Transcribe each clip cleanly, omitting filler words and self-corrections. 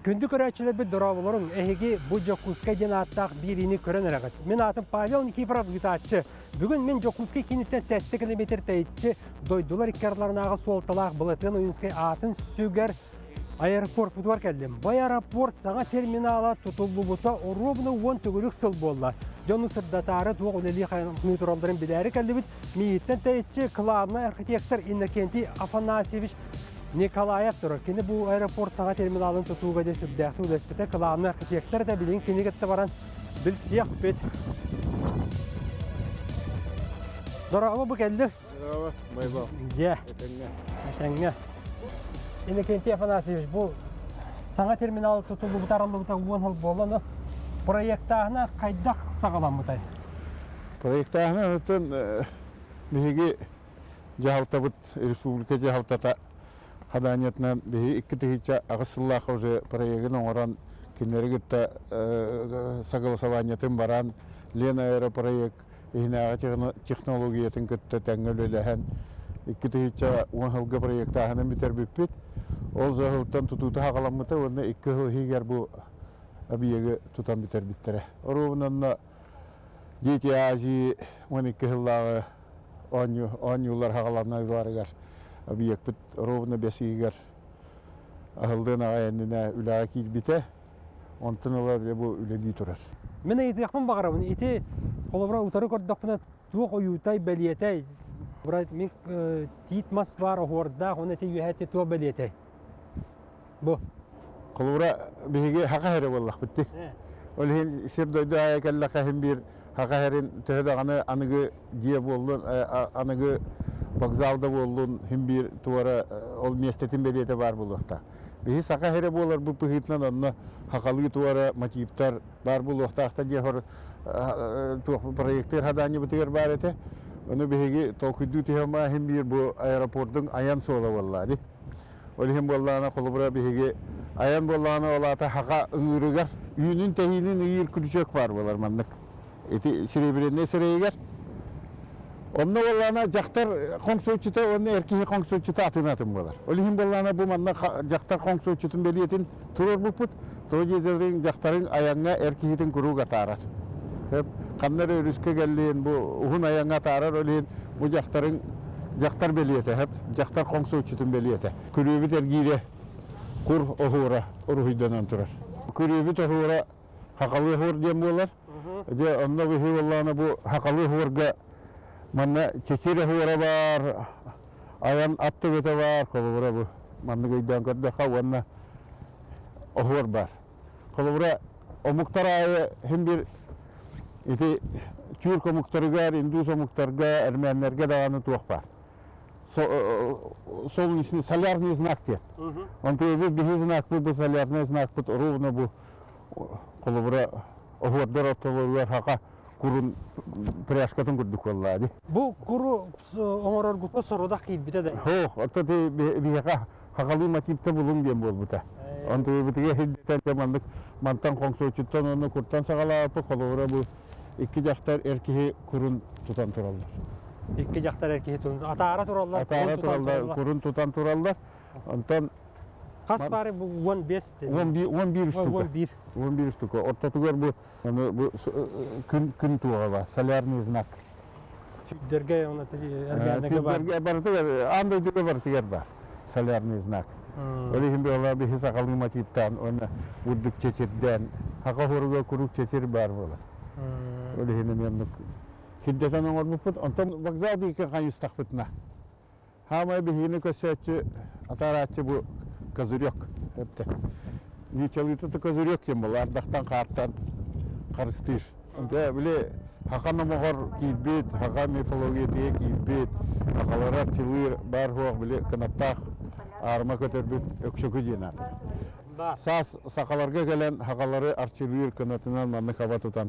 Күндү көрәчілер бір дұрабылырың әйге бұл Жокускай ден аттақ биrini көрен әрәғыт. Мен атым Павел Никифоров ұйтатшы. Бүгін мен Жокускай кенеттен 7 километр тәйітші дойдулар иккарларынағы солталақ бұлытын ойынскай атын сүгер аэропорт бұдуар кәлдім. Бай аэропорт саңа терминала тұтылы бұта ұрыбыны 10 түгілік сыл болла. Жону сырдатары туақ өнелі қайны тұралдарын біләрі кәлді біт. Мейіттен тәйітші қылабына архитектор Иннокентий Афанасьевич Николаев тұрыр. Кені бұл аэропорт саңа терминалын тұтуға де сүрдәқті үлеспеті қылағына архитектор да білген кені кетті баран біл сияқ бет. Дұрағы бұл кәлді? Дұрағы, байбал. Же. Әтәңе. Иннокентий Афанасьевич, бұл саңа терминалы тұтылы бұтарылы бұта 10 жыл болуны проекттағына қайдақ сағалан бұтай? Проекттағына ұтын бейге жағалта бұт, республика жағалтата Хаданетна бе иккетихича агысыллаха уже проектын оңоран кинергитта согласованиятын баран Лена аэропроект ихнага технологиятын көттө тәңгөлөлөһөн иккетихича 10 жылга проекттаханын битербиппит. Ол жагылтан тутута хагаламмыта онна 2 жыл хигер бу абиеге тутан битербиттере. Орубунан Дети Азии 12 жыллагы онюлар хагаланайларыгар объект ровно бесигер ахылдын агайынына үлага килбите онтыналар деп үлели турар. Мен айтыяқпын бағарабын, ете қолыбыра ұтары көрдіқпіна туық ойутай бәлиетай. Бұрайт мен тиит мас бар оғырда, оны те үйәтте туық бәлиетай. Бұ? Қолыбыра бейге хақа әрі боллақ бітті. Олығын сердойды аяқалла қағын бір хақа әрін түхедағаны анығы дие болдың, анығы вокзалда болдың, хим бір туара ол местетін бәлиеті бар болуақта. Бейі сақа әрі болар бұл пұхитнан онына хақалығы туара мотивтар бар болуақта ақта дегір проекттер хаданы бұтығыр бар еті. Оны бейге толқыды түхема хим бір бұл аэропорттың аян сола боллады. Олығын боллағына қолыбыра бейге аян боллағына олата хақа ұңырығар. Үйінің тәйінің үйір күрчек бар болар мандық. Эти серебряный сырыгар. Онна боллана жақтар қоңсоочута, онна эркихи қоңсоочута атынатын болар. Олихин боллана бу манна жақтар қоңсоочутун белиетін турар бупут, то жезерин жақтарын аянга эркихитин куруга тарар. Қаннар өрүскө келлен бу ухун аянга тарар, олихин бу жақтарын жақтар белиеті, жақтар қоңсоочутун белиеті. Күрөбүт эргире кур охура урухиданан турар. Күрөбүт охура хакалы хор дем болар. Же онна бу боллана бу хакалы хорга манна чечере хуара бар, аян атты бете бар, колубура бу манны гайдан көрдөха онна охуар бар. Колубура омуктар айы хем бир ити тюрк омуктарыгар, индус омуктарга, армянлерге даганы туак бар. Солнечный солярный знак те. Он тебе бихи знак бу солярный знак бу ровно бу колубура охуардар оттолуар хака курун пряжкатын күрдік боллады. Бұл куру оңорор бұтқа сорудақ кейд біті дәй? Хоқ, отты бейеқа хақалы мотивті бұлың дем бол бұта. Онты бітіге хеддеттен демандық мантан қоңсоочуттан оны күрттан сағала апы қолуыра бұл екі жақтар әркеге күрін тұтан тұралдар. Екі жақтар әркеге тұралдар. Атаара тұралдар? Атаара тұралдар, күрін тұтан тұралдар. Онтан қас бары бұл 15 деді? 11 үстікі. 11 үстікі. Ортатығар бұл күн туға бар, солярный знак. Түйдерге оны әргәрнеге бар? Түйдерге бар тігер, андай дүгі бар тігер бар, солярный знак. Олихин бі ола бі хисақалы мотивтан, оны ұрдық чечерден, хақа хорыға күрік чечер бар болар. Олихин емендік хиддетен оңыр бұппыт, онтан вокзал дейкі қайыстақ бұтына. Хамай бі хini көсетші, атаратшы бұл козырек. Ничалыты козырек кем бұл, ардақтан қартан қарыстыр. Біле, хақаны мұғыр кейбет, хақа мифология кейбет, хақалар арчылыр бар хоқ, біле, қанаттақ арма көтербет өкшөкі дейін атыр. Сас сақаларға келен хақалары арчылыр қанатынан маңны қаба тұтан.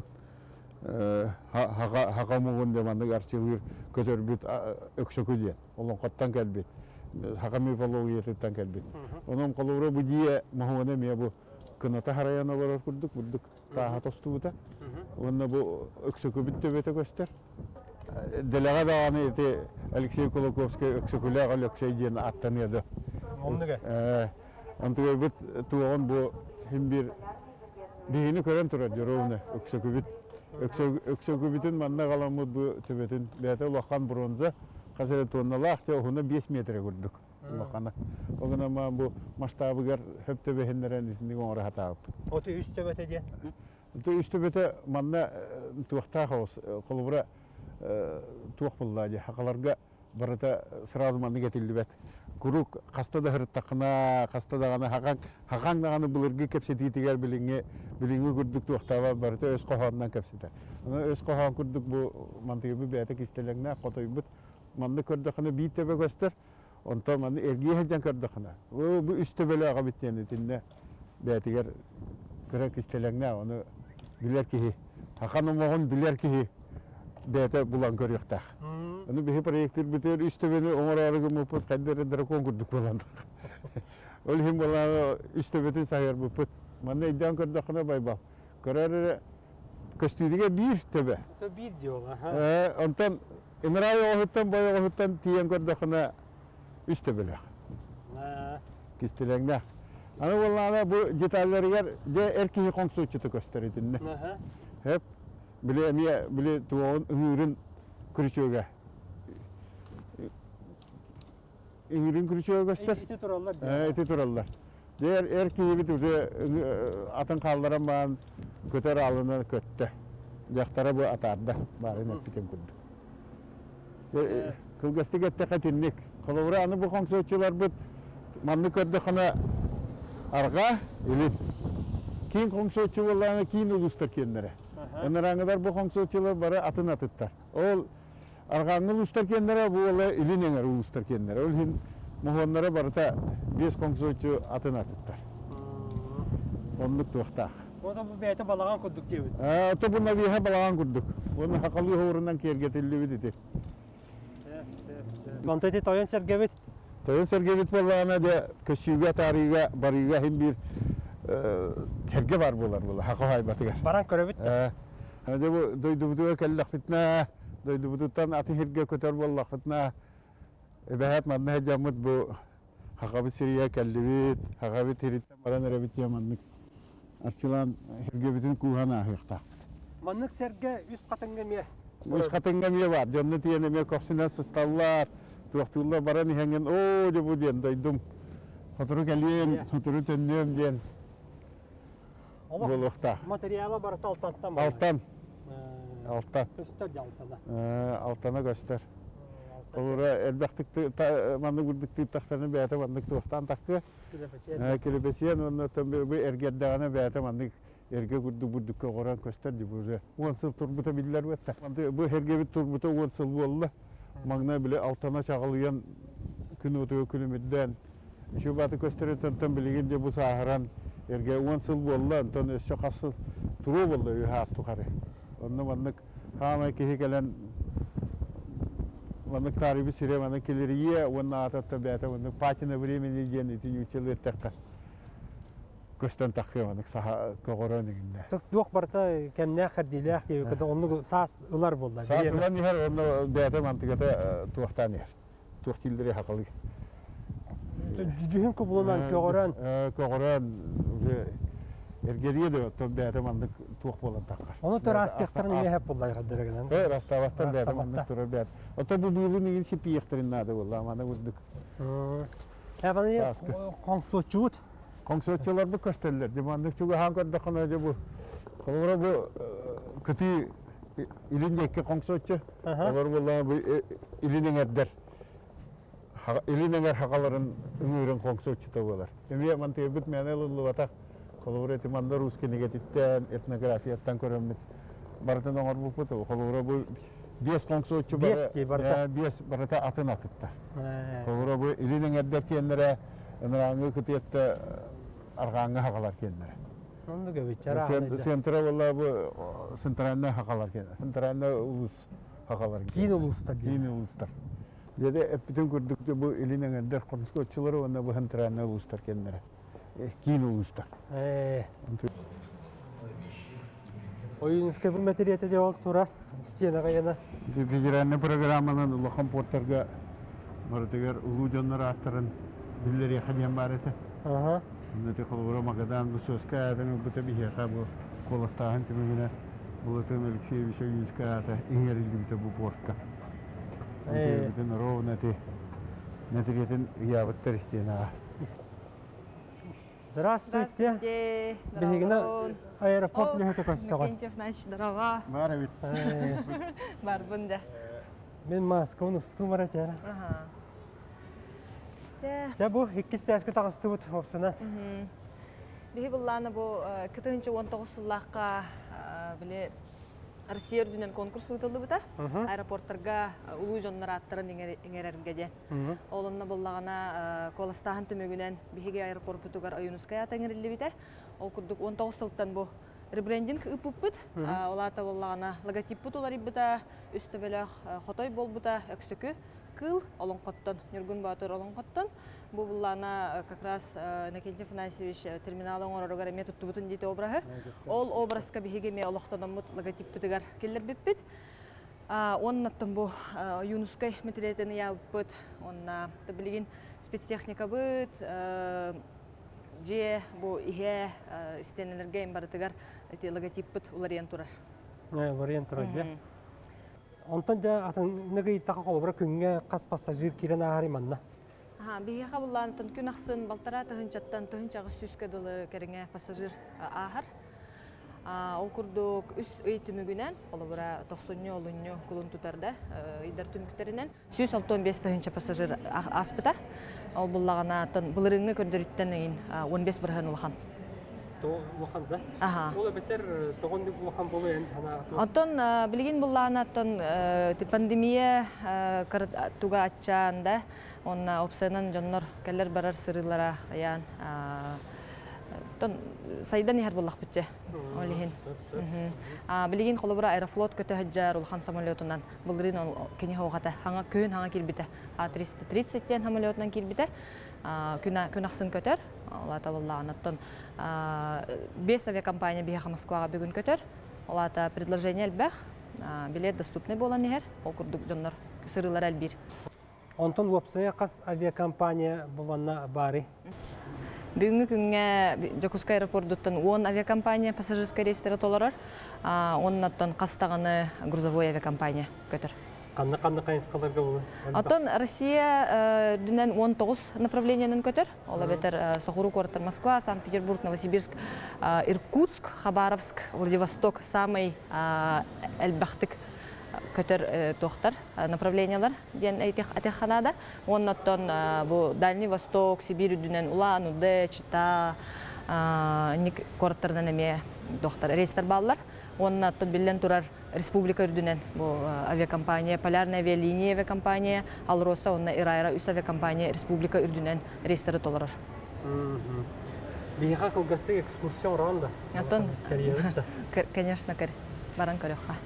Хақа мұғын демандық арчылыр көтербет өкшөкі дейін. Олың қоттан кәлбет. Хақа мифологиятыттан кәлбет. Оның қолуыра бұ дейе мұғыны ме бұ кыната хараяна барар күрдік, бұлдық таға тосты бұта. Онына бұ өксөкі бітті беті көстер. Делеға дағаны ерте Алексей Кулаковский өксөкілі ағал өксей дейін аттан еді. Онныға? Онтыға бұт туғын бұ hem bir bihini kören turar yorovna öksökübit. Öksökübitin manna kalamut bu tübetin bete ulaqan bronza kasere tonnalaq te ona 5 metre gördük. Ulaqana. Oguna ma bu mastabıgar hep tebehenleren isini oňra hatap. Otu üst töbete diye. Tu üstübete manna tuaqta xos qolubra tuaq bullaji haqalarga barata sraz manna getilibet. Kuruk qastada hırtaqına qastada gana haqan dagаны bulurgu kepseti tiger bilinge gürdük tuaqtaba barata öz qohandan kepsete. Ona öz qohan kurduk bu mantığı bete kistelengna qotoybut manna kördaqına bitebe göster. Onta manna ergiye hejan kördaqına. Bu üstübele agabitene tinne betiger kırak kistelengna onu biler ki hakan omoğun biler ki bete bulan görüyorduk. Onu bir projektler biter üstte beni omararıgı muput kaddere drakon kurduk bulandık. Olhim bulan üstte beten sayar muput. Manne iddian kurdakına baybal. Karar köstüdige bir tebe. Tabii bir diyorlar. Ondan enraya ohuttan boya ohuttan tiyen kurdakına üstte bele. Kistilengna. Ana vallahi bu detalleri de erkeği konsuçutu gösteridinne. Hep bile tuğun ürün kürçöge. Ürün kürçöge göster. Eti turallar. Eti turallar. Diğer erkeği bitirdi atın kaldıran bağın köter alını kötte. Yaktara bu atarda bari net bitem kurdu. Kılgıstık ette katinlik. Kılavura anı bu konsuçular bu manlı kördüğüne arga ilin. Kim konsuçu vallahi kim ulustar kendere. Enarangılar bu konsuçular bara atın atıttar. Ol argangı ulustar kendere bu vallahi ilin ener ulustar kendere. Ol hin muhonlara barata 5 konsuçu atın atıttar. Onluk tuğta. O da bu beyte balagan kurduk diyor. O da bununla bir balagan kurduk. Onun hakalı horundan kergetildi dedi. Konteti toyan sergevit. Toyan sergevit vallahi de köşüge tarihe bariga hem bir terge var bular hakkı haybatı gar. Baran körevit. Hadi bu doydu kellak fitna, doydu tan atı herge köter vallahi fitna. Ebehat madne hecamut bu hakkı siriye kellibit, hakkı tirit baran erebit yamanlık. Arçılan herge bitin kuhana ahıqtaq. Manlık serge üst katınga miye. Üst katınga miye var. Cennet yene miye koksinan sıstallar. Tuaqtullar baran ihengen o de bu diyen doydum. Faturu geliyem, faturu tenniyem diyen. Buluqta. Materyala barata altantan mı? Altan. Altan. Göster de altana. Altana göster. Olura elbaqtıktı, mandık vurduktu taxtarını beyata mandık tuaqtan taqqı. Kelepesiyen onu tabi bu ergerdağına beyata mandık erge kurdu burdukka qoran göster di bu. 10 sıl turbuta biller vetta. Bu hergebit turbuta 10 sıl bolla. Magna bile altana çağılayan gün ötüyor külümüdden. Şu batı gösteri tanıtan bilgin bu saharan erge 10 sıl bolla anton eşe qasıl turu bolla yuhas tuqarı. Onu mandık hama ki gelen mandık tarihi sire mandık keleriye onu atatta beyata mandık paçına времени ден итин училы такка. Көстен таккы манdık saha koğoran diginde. Yok barata kemne kardilak diye kada onu sas ılar bollar. Sas ılar niher onu beyata mantıkata tuaqtan yer. Tuaqtilleri haqalı. Cühün kubulunan koğoran. Koğoran ergeriye de tabi beyata mandık tuaq bolan taqqar. Onu da rastlıqlarını ne hep bollar kadar. Rastavaqtan beyata mandık turar beyata. Ota bu buyulu nigin sipi yektirin nadı bolla amana vurduk. Ya bana konsoçut. Konsoççular bu kösteller. Demandık çünkü hangi önce bu. Kalora bu kötü ilindeki konsoççu. Olur vallahi bu ilinin eder. İlinin hakaların ümürün konsoççu tabiler. Emiye mantığı bitmeyen elullu vatak. Kalora etimanda Ruski negetitten, etnografiyattan körümlük. Baratan onar bu putu. Kalora bu 5 konsoççu bara. 5 barata atın atıttar. Kalora bu ilinin eder kendilere enrangı kıtiyette argangı hakalar kendilere. Onu da göbüçer. Sentra vallahi bu sentralne hakalar kendilere. Sentralne ulus hakalar kendilere. Kin ulustar. Kin ulustar. Dedi bütün kurdukta bu ilinin eder konsoççuları onda bu sentralne ulustar kendilere. Kin ulustar. Oyunuz bu materyete cevap turar. İsteyene kayana. Figürenli programının ulaqan portarga maratigar ulu jonlar attırın billeri yakın barete. Нәти қолуыра мағадан бұл сөзкі әдінің бұта бігеға бұл қоластағын түмігіне бұлытын Алексеевича Юзка әті еңерілді біті бұл бортқа. Бүтін ров нәтігетін ұябыттар істейін аға. Здравствуйте. Бігігіна аэропорт лүйеті көссіған. Мекенчев Нач, здорово. Бары бит. Бар бұнда. Мен Москваны ұстым бар әтері. Я бұл еккісті әскі тағысты бұд опсына. Бігі бұлланы бұл 2019 сыллаққа біле Россия үрдінен конкурс ұйтылды бұта. Аэропорттарға ұлу жонлар аттырын еңерерімге. Олынна бұллағына коластағын түмігінен бігі аэропорт бұтығар Аюнускай атаңерілі біті. Ол күрдік 19 сылттан бұл ребрендинг үпіп бұд. Олата бұллағына логотип бұт олар бұта. Үсті бөліқ қотой бол бұта өксікі. Кыл олон қоттон, Нюргун Батыр олон қоттон. Бұл бұллана как раз Иннокентий Афанасьевич терминалын орырығар әме тұтты бұтын дейті обрағы. Ол образға бігеме олықтанын бұт логотип бұтығар келер біппіт. Оның аттын бұл Юнускай металетіні я бұт. Оның білген спецтехника бұт. Же бұл ihe істенелерге ембарытығар логотип бұт олариян тұрар. Олариян тұрар, бе? Онтан жа атын нығый тақы қолыбыра күнге қас пассажир керен ағар иманна? Біге қабылланытын күн ақсын балтара тұхынчаттан тұхынчағы сүскеділі кереңе пассажир ағар. Ол күрдік үс өйтімігінен, қолыбыра 90 олынны күлін тұтарда, идар түміктерінен 165 тұхынча пассажир аспыта. Ол бұллағана бұлырыңы көрдіріттен 15 бірған ұлған. Уахан да? Ол әбетер тоғындық уахан болу ән? Антон, білген бұллағына пандемия туға атчаанда, онна опсайынан жоннор кәлер барар сырылара аян. Сайдан ехар бұллақ бітте. Білген қолыбыра аэрофлот көті хаджар ұлған самолетынан бұлдырын кені хоғата. Көн хаңа келбіті. А-330-тен самолетынан келбіті. Күн ақсын көтер. Олата бұллағына 5 авиакомпания бияға Москваға бүгін көтер. Олата предложение әлбәқ. Билет доступный болан ехер. Ол күрдік жоннор сырылар әлбір. Онтон уапсая қас авиакомпания боланна бары? Бүгінгі күнге Жокуска аэропорттан 10 авиакомпания пассажирская рейстері толарар. Оннаттан қастағаны грузовой авиакомпания көтер. Қанны қайынсқаларға болу? Аттан Россия дүнен 19 направлениянын көтер. Ола бетер Сохуру корттар Москва, Санкт-Петербург, Новосибирск, Иркутск, Хабаровск, Владивосток, самый әлбәқтік көтер тоқтар направлениялар ден әтеханада. Оннаттан Дальний Восток, Сибирь дүнен Улан, Уде, Чита, корттардан әме тоқтар рейстер балылар. Оннаттан білден тұрар Республика үрдінен авиакомпания, Полярная авиалиния авиакомпания, Алроса, онна Ирайра үс авиакомпания, Республика үрдінен рейстері толарар. Бейға қылғасты экскурсия орағында? Антон, конечно, баран көріққа.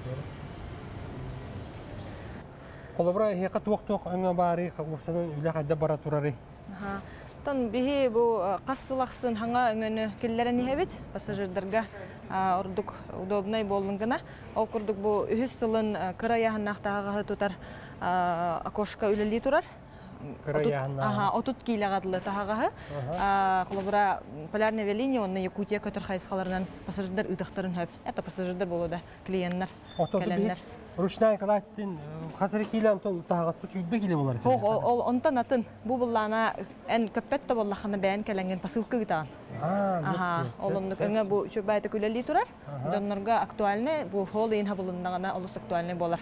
Қолыбыра еқа туақ-туақ өңі бары, қылғасының үлі қайда бара тұрары? Антон, бейі бұл қассылақсын хаңа өңіні келлерін ехебет, пассажирдарға ордук удобный болдыңгына. Ол күрдік бұл үхіс сылын кыра яғыннақтағы тұтар окошқа үлілі тұрар. Кыра яғыннағы? Отут кейлағадылы тағағы. Құлыбыра Полярная авиалиния, онны Якутия көтір қайысқаларынан пассажирдар ұйтақтарын хөп. Әті пассажирдар болуды, клиенттер, кәләнлер. Ручная калаттин қазір кейлі антон тағасы бұт үйдбе келе болар? Ол онтан атын бұл бұллана ән көппетті боллақаны бәйін кәләнген пасылқы ғытаған. Олындық өңі бұл шөбәйті күлелі тұрар. Жонларға актуальны, бұл хол ең хабылындағына олыс актуальны болар.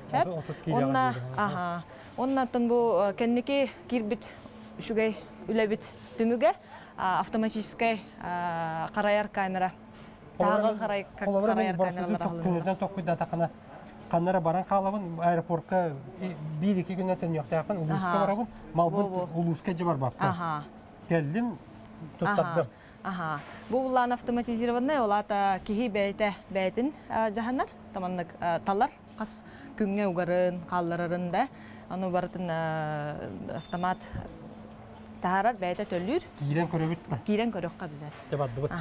Онна атын бұл кәннеке кирбіт үшігей үләбіт түміге автоматическай қарайар камера. Тағы қарайар камералар Қаннара баран қалабын аэропортқа 1-2 күннен yoqtayaqын Улуска барабын, малбын Улуска же бар бапты. Келдім, тұттадым. Бұл ұлан автоматизированный, олата кехи бәйтін жағанар, таманлық талар, қас күнге ұғарын, қалларарын да, оны барытын автомат тағарар бәйті төлір. Кейрен көрі бұтты? Кейрен көрі ұққа бізер. Жабадды бұт.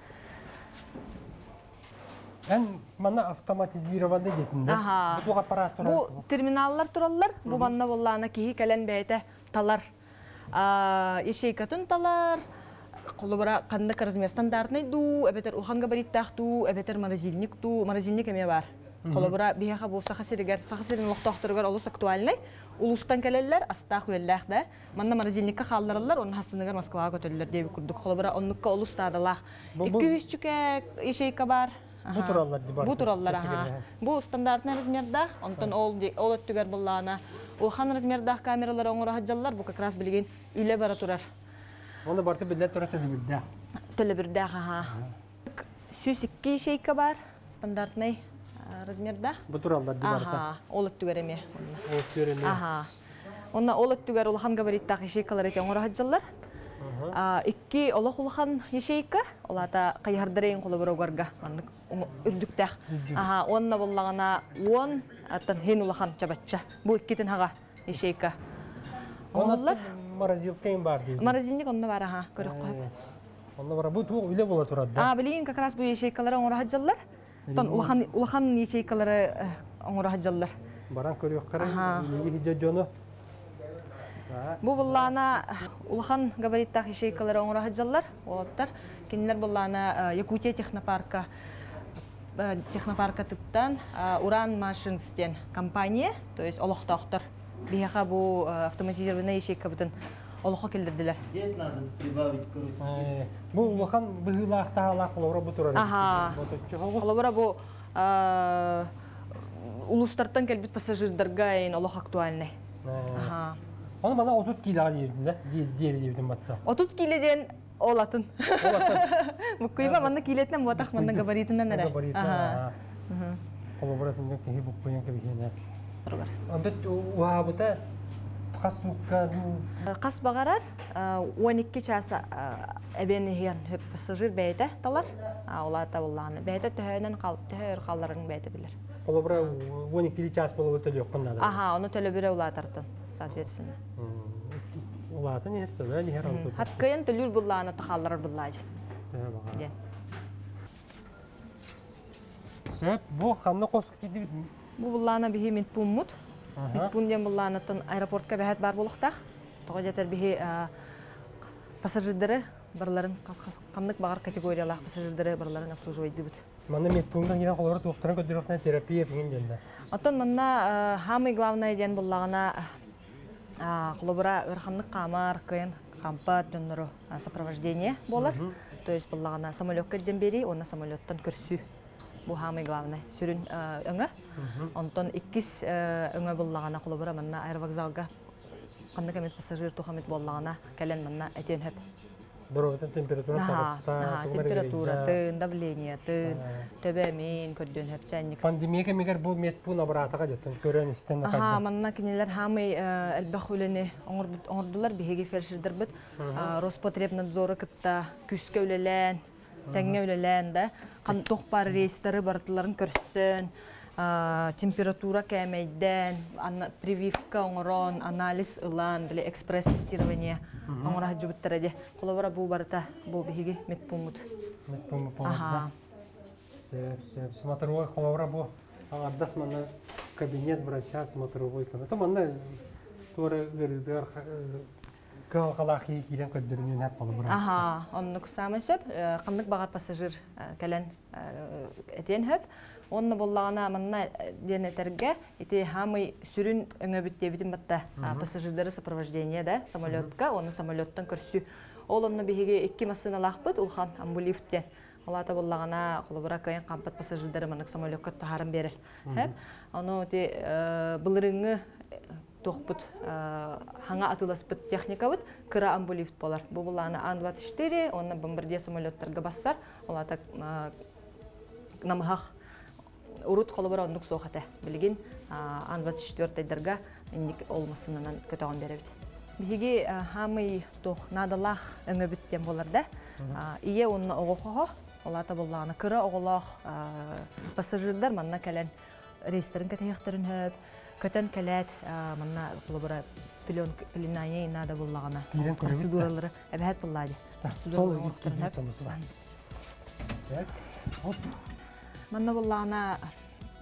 Ән мана автоматизированный детінде. Бұл аппарат тұрар? Бұл терминаллар тұралар. Бұл манна боллағына кейі кәлен бәйті талар. Ешейкатын талар, Колобра кандык размер стандартный ду, эбетер улхан габариттах ду, эбетер морозильник ду, морозильник эме бар. Колобра бияха болса хасиригер, сахасирин лохтохтыргар олус актуальный. Улустан келелер, астах уеллах да. Манна морозильникка халларылар, onun hasыныгар Москвага көтөллөр деп күрдүк. Колобра оннукка улустадылах. 200 чүкек ишейка бар. Бу тураллар ди бар. Бу тураллар аха. Бу стандартный размердах, онтон ол өттүгөр буллана. Улхан размердах камералар оңора хаджаллар, бу как раз билген үле бара турар. Оны барты биле тура төлөбүрдө. Төлөбүрдах аха. 102 ишейка бар, стандартный размерда. Бу тураллар ди барса. Аха, ол өттүгөр эме. Ол көрөнө. Аха. Онна ол өттүгөр улхан габариттах ишейкалар эте оңора хаджаллар. Икки олох улхан ишейка, олата кайардырын колоборогорга, маннык үрдүктах. Аха, онна боллагана 10 аттан хен улхан чабачча. Бу иккитин хага ишейка. Онна морозилкейм бар ди. Морозильник онна бар аха, көрөк коюп. Онна бар бу туг үле бола турат да. Билген как раз бу ишейкалар оңора хаджаллар. Тон улхан ишейкалары оңора хаджаллар. Баран көрөк кара, неге хиже жону. Бу буллана улхан габариттах ишейкалары оңора хаджаллар. Олаттар кинилер буллана Якутия технопарка тыптан Уран Машинстен компания, то есть олохтохтор. Бияха бу автоматизированный ишейка бутын олохо келдирдилер. Здесь надо прибавить крутизны. Бу улхан быгылахта алах колобра бу турар. Аха. Колобра бу улустартан келбит пассажирдарга ин олох актуальный. Аха. Оны бана 30 килога дейдин да, дейдин батта. 30 килоден олатын. Буккуйба манна килетнен ботах манна габаритинен эре. Аха. Колобратын кеһи бу коен кебегене. Анда уабыта касукка Кас багарар 12 часа эбен хиян хөп пассажир бәйте талар. Олата булланы. Бәйте төһөнен төһөр калларын бәйте билер. Колобра 12 час болуп өтөлөк кандай. Аха, оны төлө бире улатартын, соответственно. Улатын ерте бәли хер анту. Хаткайын төлүр булланы тахаллар буллай. Сөп бу ханны косуп киди. Бу булланы бихи мит пуммут. Мит пумден булланытын аэропортка бәһәт бар булуктах. Тога жетер бихи пассажирлары барларын кандык багар категориялах пассажирлары барларын обслуживать дибит. Мана медпунктан кирен колор туктыран көдөрөкнө терапия деген жөнүндө. Оттон манна самый главный ден буллагына колобра ырханнык камар, кыйын кампат жоннору сопровождение болар. То есть буллагына самолетка жембери, оны самолеттан көрсү. Бу самый главный. Сүрүн өңө. Онтон 2 өңө буллагына колобра манна аэровокзалга кандык эмес пассажир тухамет буллагына келен манна этен хөп. Дөрөтен температура табыста, температура, давление, төбөмин көрдөн хөп чайник. Пандемияга мегер бу медпун аппаратыга жеттен көрөн истен кайда. Аха, манна кинелер хамый элбахулене оңордулар биһиги фельдшердер бит. Роспотребнадзоры кытта күскө үлелен, теңге үлелен да, кан тохпар рейстері бартыларын көрсен, температура кәмейден, прививка оңорон, анализ ылан, экспресс-тестирование оңора жубыттар эде. Колобра бу барыта, бу биһиги медпунмут. Медпунмут. Аха. Смотровой колобра бу ардас манна кабинет врача смотровой. То манна тура гырдыр калахи кирен көддөрүнүн хап колобра. Аха, оннук самы сөп, кандык багар пассажир келен этен хөп. Онны боллагана манна денетерге ити хамый сүрүн өңөбүт дебитин батта пассажирлары сопровождение да самолетка, оны самолеттан көрсү. Ол онны биһиги 2 машина лахпыт улхан амбулифттен. Олата боллагана колобра кайын кампат пассажирлары маннык самолетка тахарын берер. Хеп, аны ти былырыңы тохпут хаңа атыласпыт техникабыт кыра амбулифт болар. Бу буланы Ан-24, онны бомбардир самолеттарга бассар, олата намахах урут колобра ондук сохата. Билген Ан-24-дерга инник олмасынынан көтөгөн беребит. Биги хамый тох надалах өңөбүттен болар да. Ие онны огохо, олата булланы кыра оголох пассажирдар манна келен рейстерин кетехтерин хөп, көтөн келет манна колобра пленая надо буллагана. Процедуралары эбет буллады. Манна буллана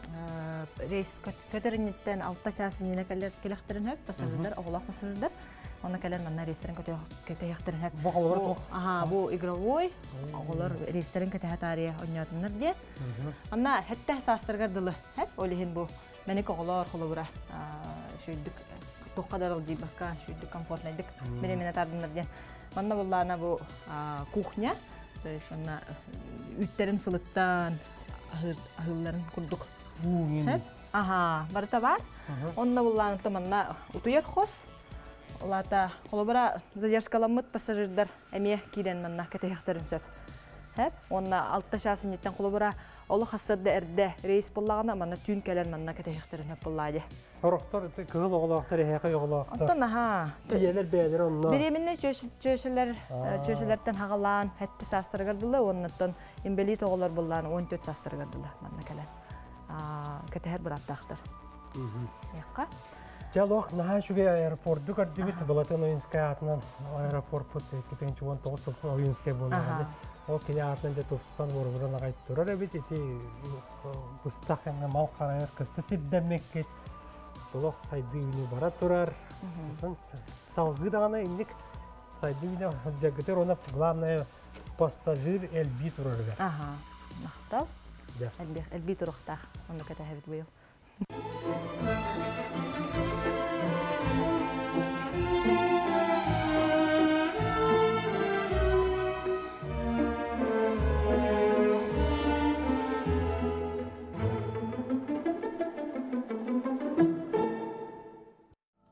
рейс көтөрүнүттен 6 часы нене келехтерин хөп, пассажирдар оголох пассажирдар Оны келен манна ресторан кетехтерин хеп. Бу игровой. Олар ресторан кетехтари онятыннар де. Анна хетте састыргардылы. Хеп олихин бу. Мене коголор холобура. Шүйдүк токкадарыл дибакка, шүйдүк комфортнайдык. Мене тардыннар де. Манна буллана бу кухня. То есть манна ütтерин сылыктан ahıllарын курдук. Хеп. Барыта бар. Онна булланы таманна утуяр хос. Олата холобара задержкаламыт пассажирдар эме кирен манна кетехтерин сөп. Хеп. Онна алтта шасын еттен холобара олы хассырда эрде рейс боллагана манна түн келен манна кетехтерин хөп боллайды. Хорохтор кыгыл оголактар эһәкә оголактар. Онтан Биелер бәйләр онна. Биреминне чөшелерден хагалан хәтте састыргардылы, оннан имбелит оголар болланы 14 састыргардылы манна келен. Кетехер бураттактар. Якка. Жалох нахашуге аэропорту кардыбит Балатын Оюнская атынан аэропорт пут 2019 Оюнская болмады. О кине атынан да топсан борбуран агайт турар бит эти бустакны мал карайыр кысты сиддемеккет. Толок сайды үне бара турар. Салгы дагана индик сайды үне жагытыр она главное пассажир элби турар. Мактал. Элби турактак. Онда кетехер быйыл.